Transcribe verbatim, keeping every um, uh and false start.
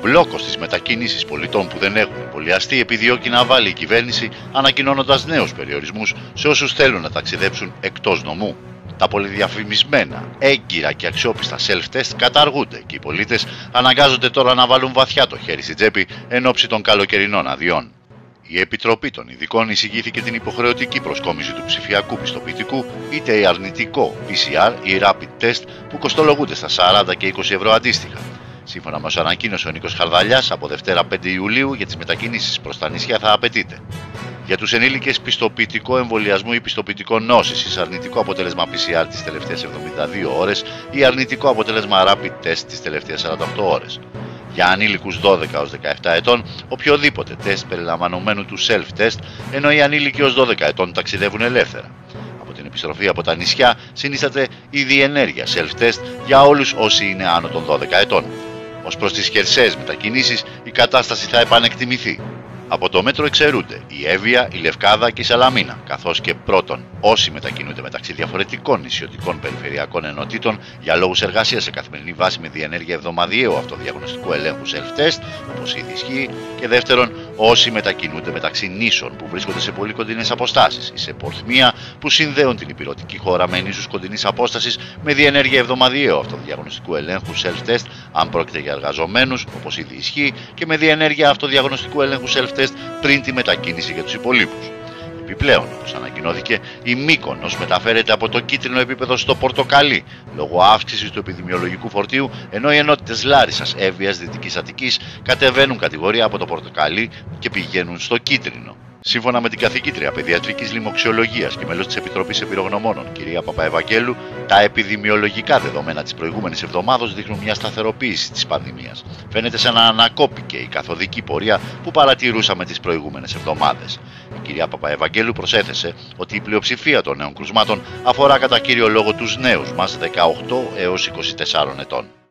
μπλόκος της μετακίνησης πολιτών που δεν έχουν εμβολιαστεί επιδιώκει να βάλει η κυβέρνηση, ανακοινώνοντας νέους περιορισμούς σε όσους θέλουν να ταξιδέψουν εκτός νομού. Τα πολυδιαφημισμένα, έγκυρα και αξιόπιστα self-test καταργούνται και οι πολίτες αναγκάζονται τώρα να βάλουν βαθιά το χέρι στην τσέπη εν ώψη των καλοκαιρινών αδειών. Η Επιτροπή των Ειδικών εισηγήθηκε την υποχρεωτική προσκόμιση του ψηφιακού πιστοποιητικού, είτε αρνητικό πι σι αρ ή rapid test, που κοστολογούνται στα σαράντα και είκοσι ευρώ αντίστοιχα. Σύμφωνα με όσο ανακοίνωσε ο Νίκος Χαρδαλιάς, από Δευτέρα πέντε Ιουλίου για τις μετακινήσεις προς τα νησιά θα απαιτείται για τους ενήλικες πιστοποιητικό εμβολιασμού ή πιστοποιητικό νόσησης, αρνητικό αποτέλεσμα πι σι αρ τις τελευταίες εβδομήντα δύο ώρες ή αρνητικό αποτέλεσμα rapid test τις τελευταίες σαράντα οκτώ ώρες. Για ανήλικους δώδεκα έως δεκαεπτά ετών, οποιοδήποτε τεστ περιλαμβανομένου του self-test, ενώ οι ανήλικοι ως δώδεκα ετών ταξιδεύουν ελεύθερα. Από την επιστροφή από τα νησιά συνίσταται η διενέργεια self-test για όλους όσοι είναι άνω των δώδεκα ετών. Ως προς τις χερσαίες μετακινήσεις, η κατάσταση θα επανεκτιμηθεί. Από το μέτρο εξαιρούνται η Εύβοια, η Λευκάδα και η Σαλαμίνα, καθώς και πρώτον όσοι μετακινούνται μεταξύ διαφορετικών νησιωτικών περιφερειακών ενωτήτων για λόγους εργασίας σε καθημερινή βάση με διενέργεια εβδομαδιαίου αυτοδιαγνωστικού ελέγχου self-test, όπως ήδη ισχύει, και δεύτερον όσοι μετακινούνται μεταξύ νήσων που βρίσκονται σε πολύ κοντινές αποστάσεις ή σε πορθμία που συνδέουν την υπηρετική χώρα με νήσους κοντινής απόστασης με διενέργεια εβδομαδιαίου αυτοδιαγνωστικού ελέγχου self-test, αν πρόκειται για εργαζομένους, όπως ήδη ισχύει, και με διενέργεια αυτοδιαγνωστικού ελέγχου self-test πριν τη μετακίνηση για τους υπολείπους. Επιπλέον, όπως ανακοινώθηκε, η Μύκονος μεταφέρεται από το κίτρινο επίπεδο στο πορτοκαλί λόγω αύξησης του επιδημιολογικού φορτίου, ενώ οι ενότητες Λάρισσας, Εύβοιας, Δυτικής Αττικής κατεβαίνουν κατηγορία από το πορτοκαλί και πηγαίνουν στο κίτρινο. Σύμφωνα με την καθηγήτρια παιδιατρικής λοιμοξιολογίας και μέλος της Επιτροπής Εμπειρογνωμόνων, κυρία Παπαευαγγέλου, τα επιδημιολογικά δεδομένα της προηγούμενης εβδομάδος δείχνουν μια σταθεροποίηση της πανδημίας. Φαίνεται σαν να ανακόπηκε η καθοδική πορεία που παρατηρούσαμε τις προηγούμενες εβδομάδες. Η κυρία Παπαευαγγέλου προσέθεσε ότι η πλειοψηφία των νέων κρουσμάτων αφορά κατά κύριο λόγο τους νέους μας δεκαοκτώ έως είκοσι τεσσάρων ετών.